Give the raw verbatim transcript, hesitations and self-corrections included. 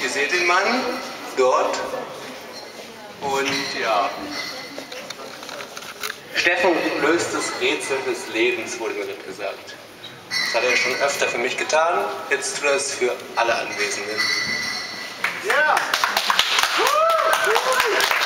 Ihr seht den Mann dort. Und ja, Steffen löst das Rätsel des Lebens, wurde mir nicht gesagt. Das hat er schon öfter für mich getan, jetzt tut er es für alle Anwesenden. Ja! Yeah.